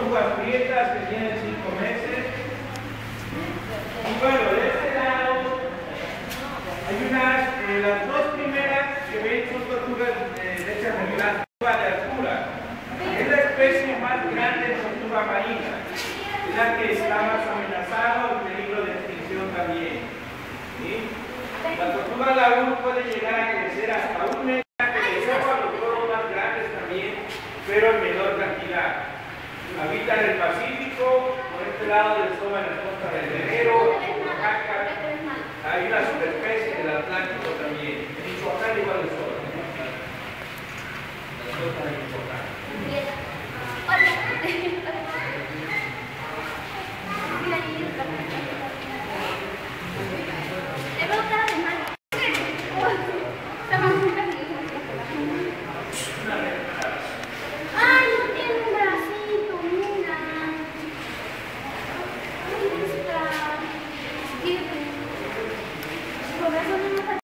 tortugas prietas que tienen 5 meses. Y bueno, de este lado hay las dos primeras que ven son tortugas de hecha regular, tortuga de altura. Es la especie más grande de tortuga marina, es la que está más amenazada o en peligro de extinción también. ¿Sí? La tortuga laúd puede llegar a crecer hasta 1 metro, que le lleva a los loros más grandes también, pero en menor cantidad. Habita en el Pacífico, por este lado del Soma, en las costas del Guerrero, en Oaxaca. Hay una subespecie del Atlántico también. En Michoacán igual de Soma. Las costas de Michoacán.